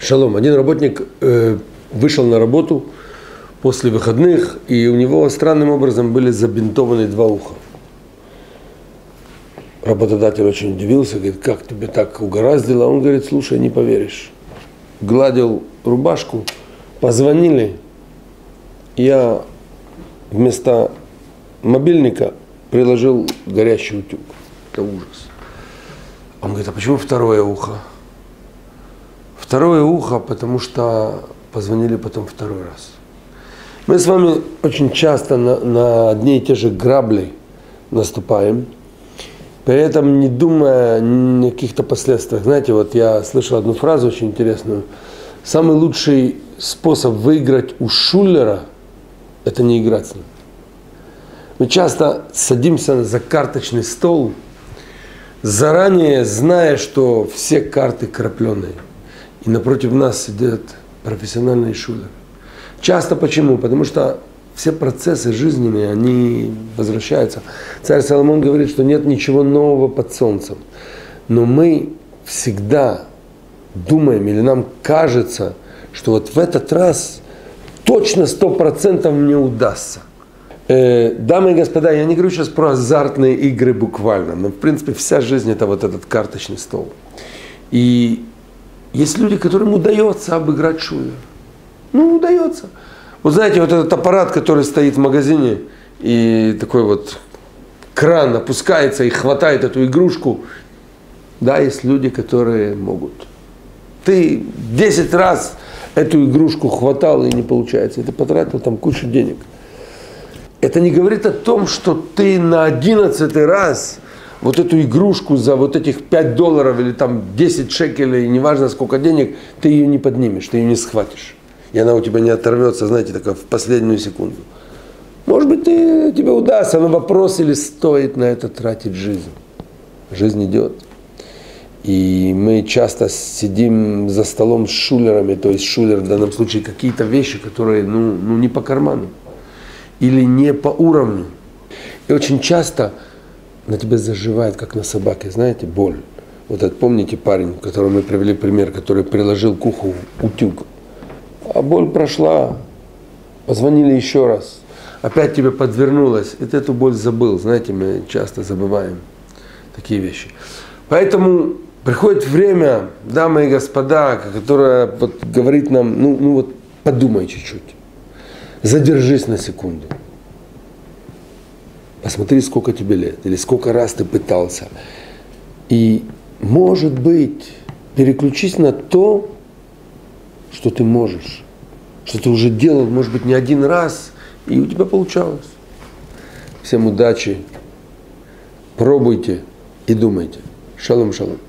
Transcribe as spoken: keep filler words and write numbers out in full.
Шалом. Один работник э, вышел на работу после выходных, и у него странным образом были забинтованы два уха. Работодатель очень удивился, говорит, как тебе так угораздило? Он говорит, слушай, не поверишь. Гладил рубашку, позвонили, я вместо мобильника приложил горящий утюг. Это ужас. Он говорит, а почему второе ухо? Второе ухо, потому что позвонили потом второй раз. Мы с вами очень часто на, на одни и те же грабли наступаем, при этом не думая о каких-то последствиях. Знаете, вот я слышал одну фразу очень интересную. Самый лучший способ выиграть у шулера – это не играть с ним. Мы часто садимся за карточный стол, заранее зная, что все карты крапленые. И напротив нас сидят профессиональные шулеры. Часто почему? Потому что все процессы жизненные, они возвращаются. Царь Соломон говорит, что нет ничего нового под солнцем. Но мы всегда думаем, или нам кажется, что вот в этот раз точно сто процентов мне удастся. Э, дамы и господа, я не говорю сейчас про азартные игры буквально, но в принципе вся жизнь это вот этот карточный стол. И есть люди, которым удается обыграть шулера. Ну, удается. Вот знаете, вот этот аппарат, который стоит в магазине, и такой вот кран опускается и хватает эту игрушку. Да, есть люди, которые могут. Ты десять раз эту игрушку хватал и не получается. И ты потратил там кучу денег. Это не говорит о том, что ты на одиннадцатый раз вот эту игрушку за вот этих пять долларов или там десять шекелей, неважно сколько денег, ты ее не поднимешь, ты ее не схватишь. И она у тебя не оторвется, знаете, такая в последнюю секунду. Может быть, ты, тебе удастся, но вопрос, или стоит на это тратить жизнь. Жизнь идет. И мы часто сидим за столом с шулерами, то есть шулер в данном случае какие-то вещи, которые ну, ну, не по карману или не по уровню. И очень часто на тебя заживает, как на собаке, знаете, боль. Вот это, помните парень, которого мы привели пример, который приложил к уху утюг. А боль прошла, позвонили еще раз, опять тебе подвернулось, и ты эту боль забыл. Знаете, мы часто забываем такие вещи. Поэтому приходит время, дамы и господа, которое вот говорит нам, ну, ну вот подумай чуть-чуть, задержись на секунду. Посмотри, сколько тебе лет, или сколько раз ты пытался. И, может быть, переключись на то, что ты можешь, что ты уже делал, может быть, не один раз, и у тебя получалось. Всем удачи, пробуйте и думайте. Шалом, шалом.